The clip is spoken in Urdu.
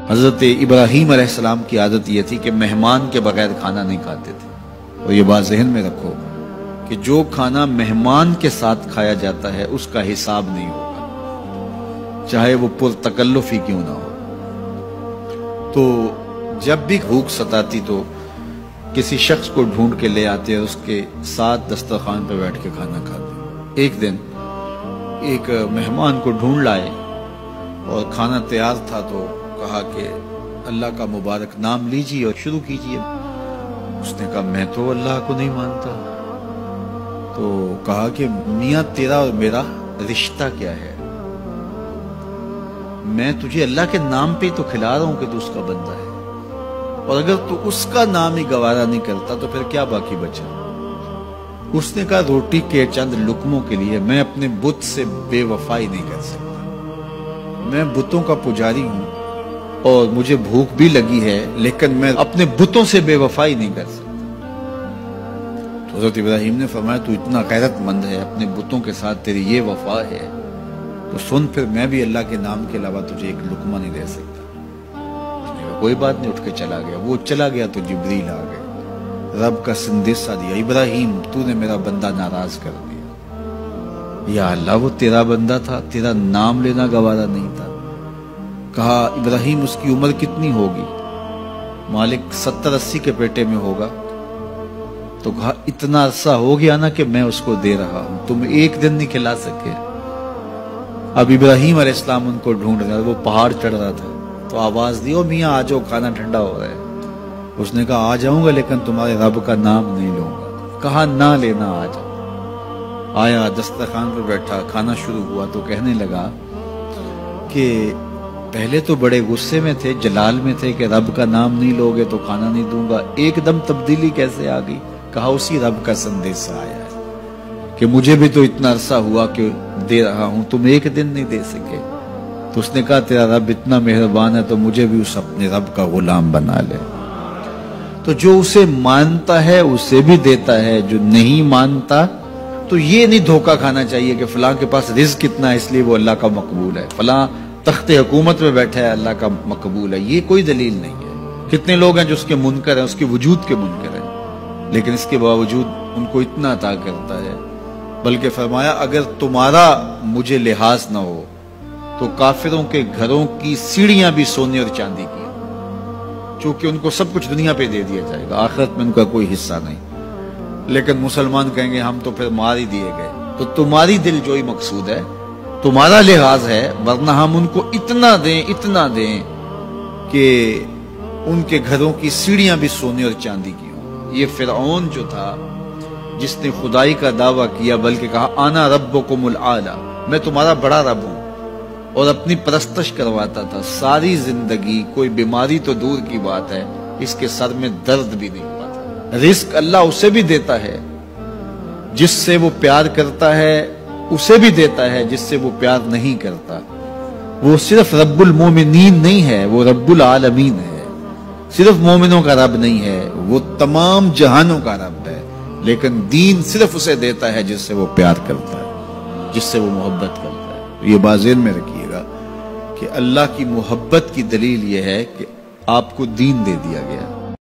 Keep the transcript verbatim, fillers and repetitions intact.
حضرت ابراہیم علیہ السلام کی عادت یہ تھی کہ مہمان کے بغیر کھانا نہیں کھاتے تھے. اور یہ بات ذہن میں رکھو کہ جو کھانا مہمان کے ساتھ کھایا جاتا ہے اس کا حساب نہیں ہوگا، چاہے وہ پرتکلف ہی کیوں نہ ہو. تو جب بھی بھوک ستاتی تو کسی شخص کو ڈھونڈ کے لے آتے اور اس کے ساتھ دسترخوان پہ بیٹھ کے کھانا کھاتے. ایک دن ایک مہمان کو ڈھونڈ لائے اور کھانا تیار تھا تو کہا کہ اللہ کا مبارک نام لیجیے اور شروع کیجیے. اس نے کہا میں تو اللہ کو نہیں مانتا. تو کہا کہ میاں تیرا اور میرا رشتہ کیا ہے؟ میں تجھے اللہ کے نام پہ تو کھلا رہا ہوں کہ تو اس کا بندہ ہے، اور اگر تو اس کا نام ہی گوارا نہیں کرتا تو پھر کیا باقی بچا؟ اس نے کہا روٹی کے چند لقموں کے لیے میں اپنے بت سے بے وفائی نہیں کر سکتا. میں بتوں کا پجاری ہوں اور مجھے بھوک بھی لگی ہے، لیکن میں اپنے بتوں سے بے وفائی نہیں کر سکتا. تو حضرت ابراہیم نے فرمایا تو اتنا غیرت مند ہے، اپنے بتوں کے ساتھ تیری یہ وفا ہے، تو سن پھر میں بھی اللہ کے نام کے علاوہ تجھے ایک لقمہ نہیں دے سکتا. کوئی بات نہیں، اٹھ کے چلا گیا. وہ چلا گیا تو جبریل آ گئے، رب کا سندیسہ دیا، ابراہیم تو نے میرا بندہ ناراض کر دیا. یا اللہ وہ تیرا بندہ تھا، تیرا نام لینا گوارا نہیں تھا. کہا ابراہیم اس کی عمر کتنی ہوگی؟ مالک ستر اسی کے پیٹے میں ہوگا. تو کہا اتنا عرصہ ہو گیا نا کہ میں اس کو دے رہا ہوں، تم ایک دن نہیں کھلا سکے. اب ابراہیم علیہ السلام ان کو ڈھونڈ رہا، وہ پہاڑ چڑھ رہا تھا تو آواز دی، او میاں آ جاؤ کھانا ٹھنڈا ہو رہا ہے. اس نے کہا آ جاؤں گا لیکن تمہارے رب کا نام نہیں لوں گا. کہا نہ لینا، آ جاؤ. آیا دسترخوان پر بیٹھا، کھانا شروع ہوا تو کہنے لگا کہ پہلے تو بڑے غصے میں تھے، جلال میں تھے کہ رب کا نام نہیں لوگے تو کھانا نہیں دوں گا. ایک دم تبدیلی کیسے آ گئی؟ کہا اسی رب کا سندیسہ آیا ہے کہ مجھے بھی تو اتنا عرصہ ہوا کہ دے رہا ہوں، تم ایک دن نہیں دے سکے. تو اس نے کہا تیرا رب اتنا مہربان ہے تو مجھے بھی اس اپنے رب کا غلام بنا لے. تو جو اسے مانتا ہے اسے بھی دیتا ہے، جو نہیں مانتا تو یہ نہیں دھوکہ کھانا چاہیے کہ فلاں کے پاس رزق اتنا ہے اس لیے وہ اللہ کا مقبول ہے، فلاں تخت حکومت میں بیٹھا ہے اللہ کا مقبول ہے. یہ کوئی دلیل نہیں ہے. کتنے لوگ ہیں جو اس کے منکر ہیں، اس کے وجود کے منکر ہیں، لیکن اس کے باوجود ان کو اتنا عطا کرتا ہے. بلکہ فرمایا اگر تمہارا مجھے لحاظ نہ ہو تو کافروں کے گھروں کی سیڑھیاں بھی سونے اور چاندی کی، چونکہ ان کو سب کچھ دنیا پہ دے دیا جائے گا، آخرت میں ان کا کوئی حصہ نہیں. لیکن مسلمان کہیں گے ہم تو پھر مار ہی دیے گئے. تو تمہاری دل جوئی مقصود ہے، تمہارا لحاظ ہے، ورنہ ہم ان کو اتنا دیں اتنا دیں کہ ان کے گھروں کی سیڑھیاں بھی سونے اور چاندی کی ہوں. یہ فرعون جو تھا جس نے خدائی کا دعویٰ کیا، بلکہ کہا آنا ربکم الاعلی، میں تمہارا بڑا رب ہوں، اور اپنی پرستش کرواتا تھا. ساری زندگی کوئی بیماری تو دور کی بات ہے، اس کے سر میں درد بھی نہیں ہوا تھا. رزق اللہ اسے بھی دیتا ہے جس سے وہ پیار کرتا ہے، اسے بھی دیتا ہے جس سے وہ پیار نہیں کرتا. وہ صرف رب المومنین نہیں ہے، وہ رب العالمین ہے. صرف مومنوں کا رب نہیں ہے، وہ تمام جہانوں کا رب ہے. لیکن دین صرف اسے دیتا ہے جس سے وہ پیار کرتا ہے، جس سے وہ محبت کرتا ہے. یہ بات ذہن میں رکھیے گا کہ اللہ کی محبت کی دلیل یہ ہے کہ آپ کو دین دے دیا گیا.